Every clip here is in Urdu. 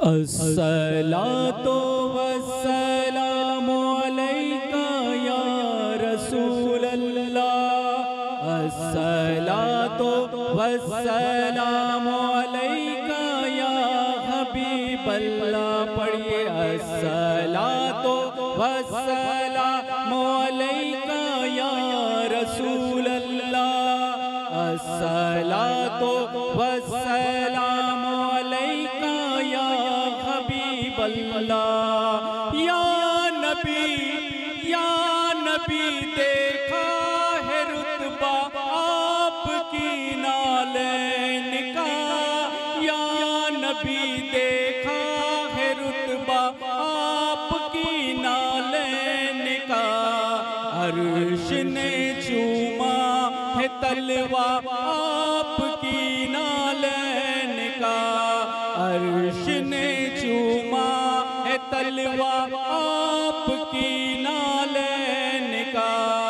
الصلاۃ والسلام علیک یا رسول اللہ، الصلاۃ والسلام علیک یا حبیب اللہ۔ پڑھیے الصلاۃ والسلام علیک یا رسول اللہ، الصلاۃ والسلام علیک یا حبیب اللہ۔ یا نبی دیکھا ہے رتبہ آپ کی نالین کا، یا نبی دیکھا ہے رتبہ آپ کی نالین کا، عرش نے چوما ہے تلوہ آپ کی نالین کا، عرش نے چوما ہے تلوہ آپ کی نالین کا۔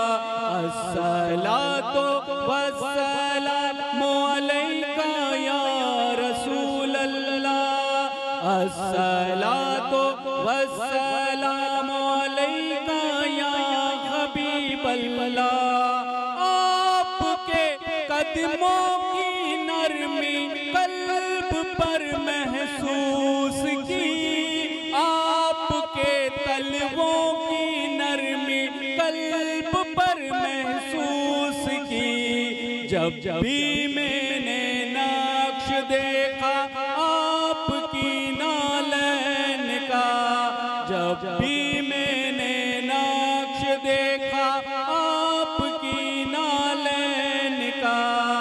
الصلاۃ والسلام علیک یا رسول اللہ، الصلاۃ والسلام علیک یا حبیب اللہ۔ آپ کے قدموں کی نرمی قلب پر محسوس کی، آپ کے تلووں کی نرمی قلب پر محسوس کی، جب بھی میں نے نقش دیکھا آپ کی نالین کا، جب بھی میں نے نقش دیکھا آپ کی نالین کا۔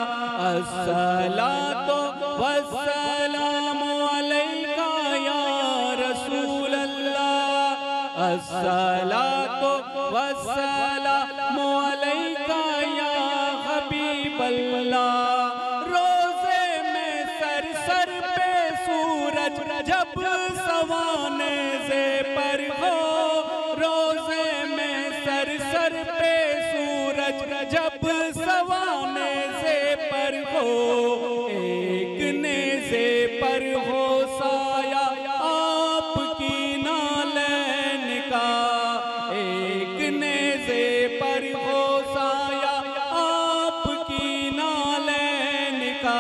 الصلاۃ والسلام علیک یا رسول اللہ، الصلاۃ والسلام علیک یا حبیب اللہ۔ روزے میں سر سر پہ سورج جب سوانے سے پر ہو، روزے میں سر سر پہ سورج جب سوانے سے پر ہو، ایک نیزے پر ہو سایہ آپ کی نالین کا، ایک نیزے پر ہو سایہ آپ کی نالین کا۔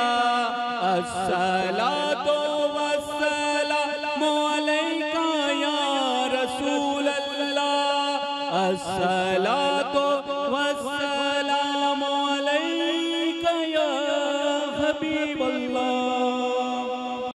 الصلاۃ والسلام علیک یا رسول اللہ، الصلاۃ والسلام علیک یا حبیب اللہ۔